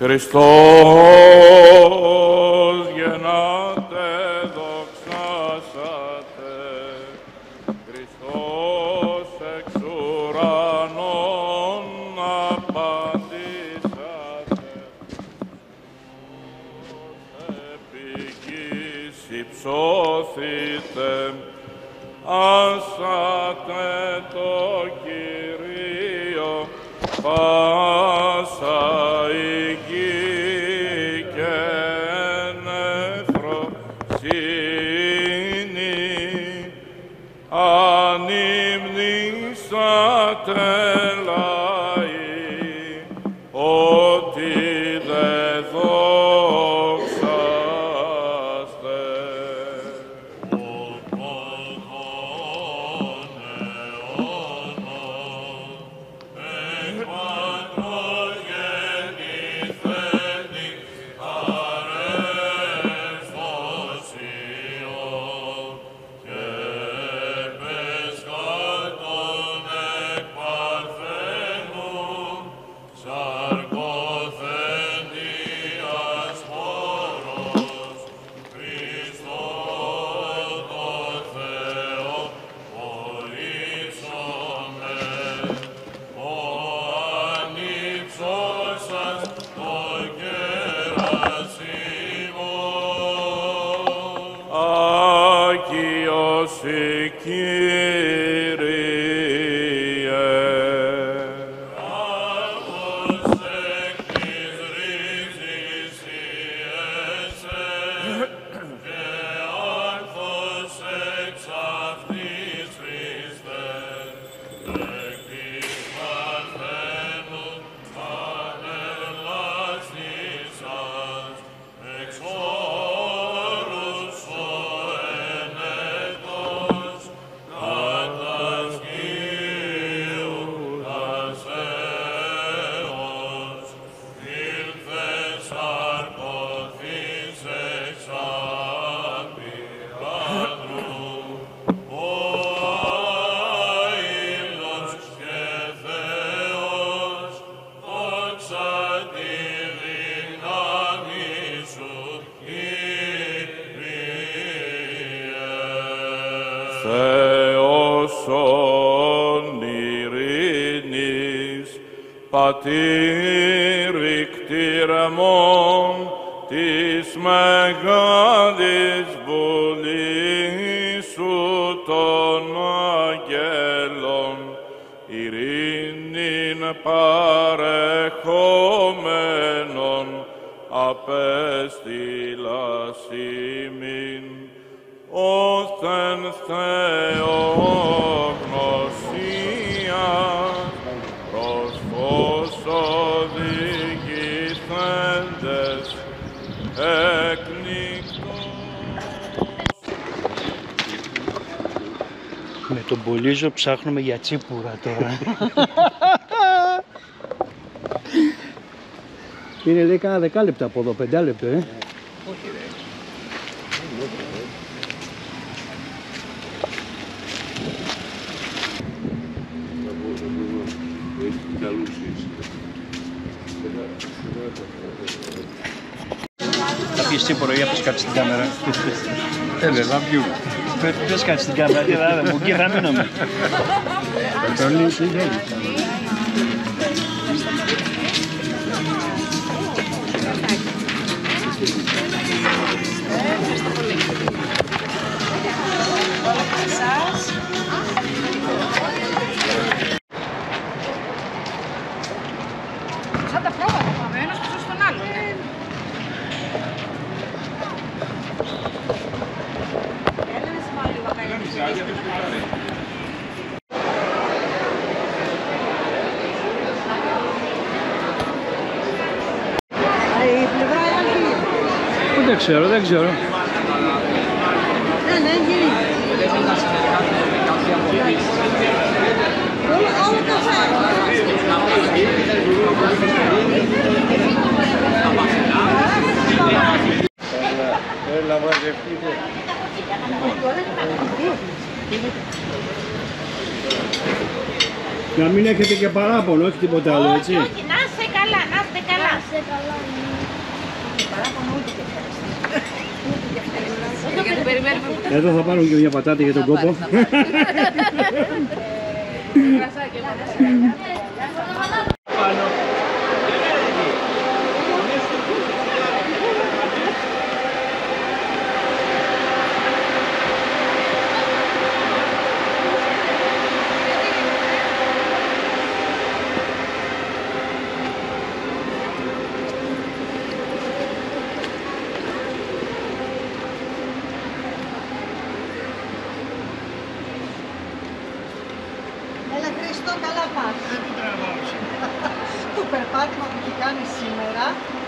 Χριστός γεννάτε, δοξάσατε, Χριστός εξ ουρανών απαντήσατε, επί γης υψώθητε, άσατε το Κυρίο, πάσα η γη και νεφροσύνη, ανυμνήσατε λαοί, ότι δε δόξαστε. Άγιος η Κύριε, Άγος εκ της ρίζης ιέσαι, και άνθος εξ αυτής Χριστέ, εκ της Παρθένου ανελάστησας, εξ όρους ο ενέτος, κατασκύοντας έως, ήλθες αρκωθείς εξ απειράδρου, ο άειλος και Θεός, δόξα τη δύναμη σου, Κύριε. Θεός ον ειρήνης, πατήρι κτήρεμον της μεγάλης βουλής σου των αγγέλων, ειρήνην παρεχόμενον, απέστειλας ημίν, όθεν θεογνωσίας, προς φως οδηγηθέντες, εκ νύκτος. Με τον Πολύζο ψάχνουμε για τσίπουρα τώρα. Είναι λέει κάνα 10 λεπτά από εδώ, 5 λεπτό, Όχι ρε. Θα πεις τσίπουρο ή πες κάτι στην κάμερα. Έλε, να πιούμε. Πες κάτι στην κάμερα, τι θα μου και θα μείνουμε. Τον λύση δεν. Σαν τα πρόβατα πάμε, ένας πίσω στον άλλο. Έλα να σε βάλει λίγο πέρα. Η πλευρά είναι. Δεν ξέρω, δεν ξέρω. Ναι, ναι, γυρί. Όλα τα φάει. Έλα, μαζευτείτε. Να μην έχετε και παράπονο, όχι τίποτα άλλο, έτσι. Όχι, να είστε καλά, να είστε καλά. Είσαι καλά. Παράπονο ούτε και ευχαριστώ. Γιατί περιμένουμε που Εδώ θα πάρουν και μια πατάτα για τον κόπο. Έλα Χρήστο, καλά πας. Το περπάτημα που έχει κάνει σήμερα.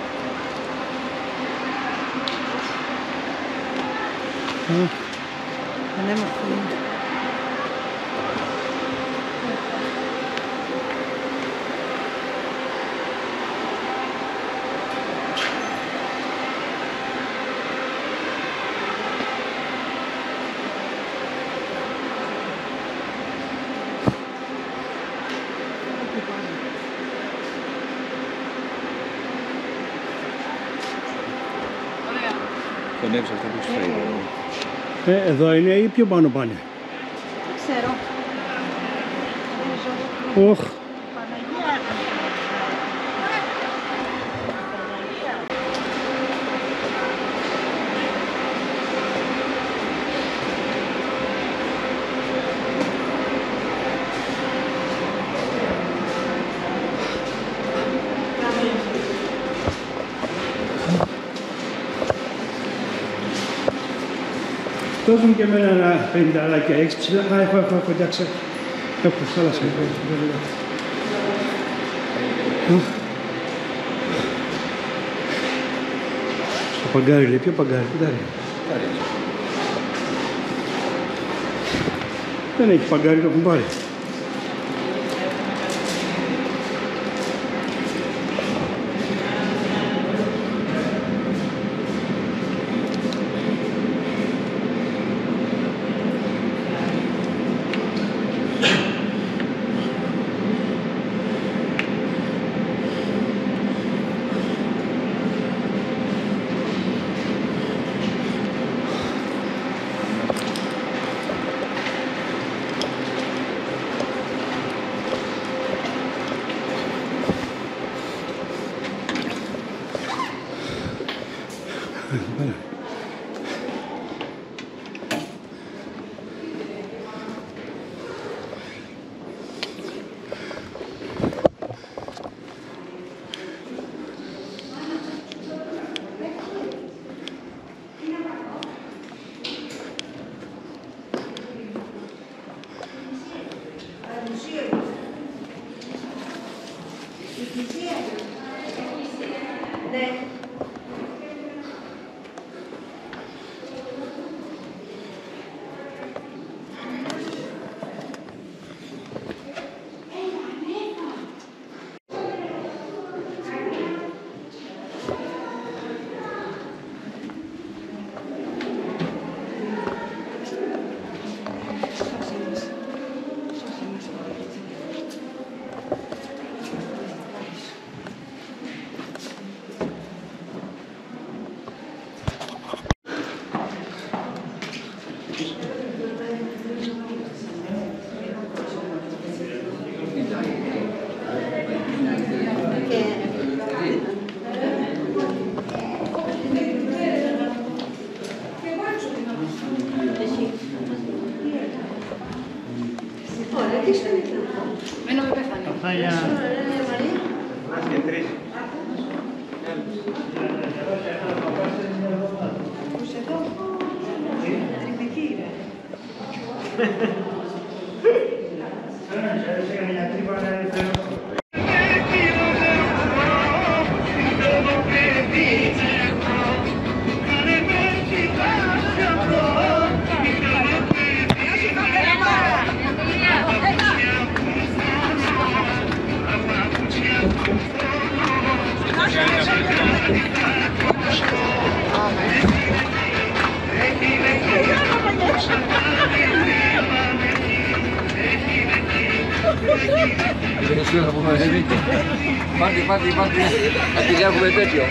Πανέμορφο είναι. Κονεύεις αυτό που σου φέρει. Εδώ είναι ή πιο πάνω πάνε. Δεν ξέρω. Οχ. Παναγία. Δώσ' μου και εμένα ένα 50 αλάκια, έχεις ψηλά. Α, έχω, εντάξει. Έχω, θάλασσα. Στο παγκάρι λέει, ποιο παγκάρι, κοιτάρι. Δεν έχει παγκάρι, το έχουν πάρει. Μένω με πεθάνει. Ακούς εδώ. Τριπτική είναι. Δεν ξέρω που μαζεύει. Πάρτε. Να την έχουμε τέτοιο.